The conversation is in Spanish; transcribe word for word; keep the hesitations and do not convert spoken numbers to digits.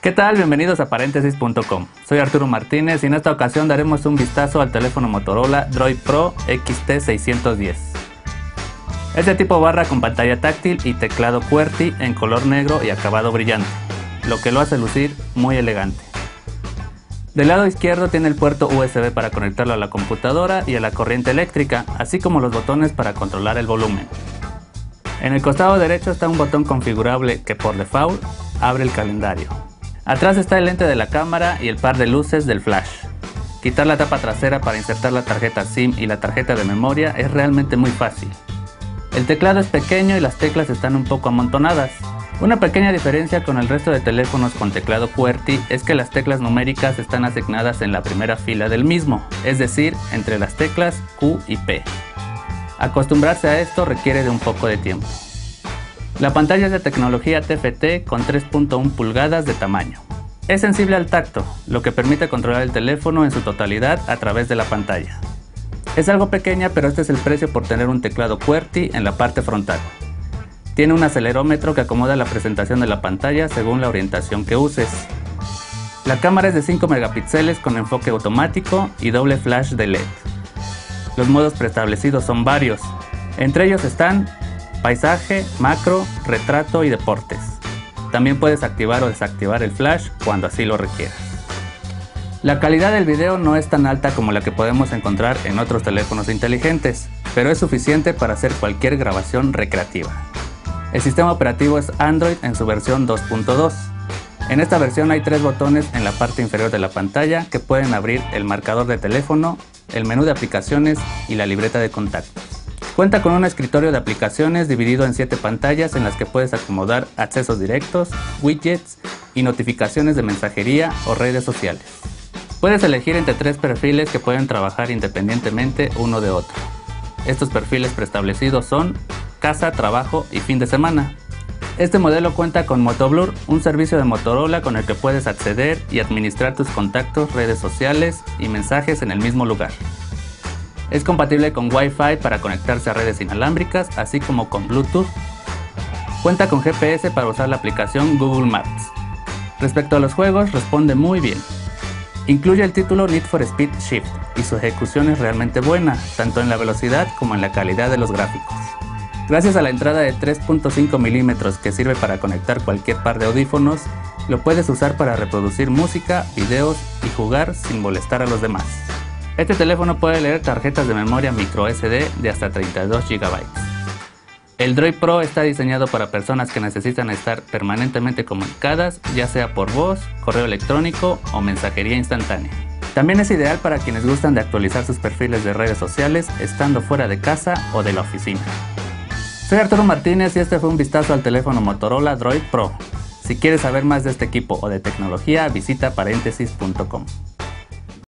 ¿Qué tal? Bienvenidos a Paréntesis punto com. Soy Arturo Martínez y en esta ocasión daremos un vistazo al teléfono Motorola Droid Pro X T seiscientos diez. Es de tipo barra con pantalla táctil y teclado QWERTY en color negro y acabado brillante, lo que lo hace lucir muy elegante. Del lado izquierdo tiene el puerto U S B para conectarlo a la computadora y a la corriente eléctrica, así como los botones para controlar el volumen. En el costado derecho está un botón configurable que por default abre el calendario. Atrás está el lente de la cámara y el par de luces del flash. Quitar la tapa trasera para insertar la tarjeta SIM y la tarjeta de memoria es realmente muy fácil. El teclado es pequeño y las teclas están un poco amontonadas. Una pequeña diferencia con el resto de teléfonos con teclado QWERTY es que las teclas numéricas están asignadas en la primera fila del mismo, es decir, entre las teclas Q y P. Acostumbrarse a esto requiere de un poco de tiempo. La pantalla es de tecnología T F T con tres punto uno pulgadas de tamaño. Es sensible al tacto, lo que permite controlar el teléfono en su totalidad a través de la pantalla. Es algo pequeña, pero este es el precio por tener un teclado QWERTY en la parte frontal. Tiene un acelerómetro que acomoda la presentación de la pantalla según la orientación que uses. La cámara es de cinco megapíxeles con enfoque automático y doble flash de L E D. Los modos preestablecidos son varios, entre ellos están paisaje, macro, retrato y deportes. También puedes activar o desactivar el flash cuando así lo requieras. La calidad del video no es tan alta como la que podemos encontrar en otros teléfonos inteligentes, pero es suficiente para hacer cualquier grabación recreativa. El sistema operativo es Android en su versión dos punto dos. En esta versión hay tres botones en la parte inferior de la pantalla que pueden abrir el marcador de teléfono, el menú de aplicaciones y la libreta de contactos. Cuenta con un escritorio de aplicaciones dividido en siete pantallas en las que puedes acomodar accesos directos, widgets y notificaciones de mensajería o redes sociales. Puedes elegir entre tres perfiles que pueden trabajar independientemente uno de otro. Estos perfiles preestablecidos son casa, trabajo y fin de semana. Este modelo cuenta con MotoBlur, un servicio de Motorola con el que puedes acceder y administrar tus contactos, redes sociales y mensajes en el mismo lugar. Es compatible con Wi-Fi para conectarse a redes inalámbricas, así como con Bluetooth. Cuenta con G P S para usar la aplicación Google Maps. Respecto a los juegos, responde muy bien. Incluye el título Need for Speed Shift y su ejecución es realmente buena, tanto en la velocidad como en la calidad de los gráficos. Gracias a la entrada de tres punto cinco milímetros que sirve para conectar cualquier par de audífonos, lo puedes usar para reproducir música, videos y jugar sin molestar a los demás. Este teléfono puede leer tarjetas de memoria micro S D de hasta treinta y dos gigabytes. El Droid Pro está diseñado para personas que necesitan estar permanentemente comunicadas, ya sea por voz, correo electrónico o mensajería instantánea. También es ideal para quienes gustan de actualizar sus perfiles de redes sociales estando fuera de casa o de la oficina. Soy Arturo Martínez y este fue un vistazo al teléfono Motorola Droid Pro. Si quieres saber más de este equipo o de tecnología, visita Paréntesis punto com.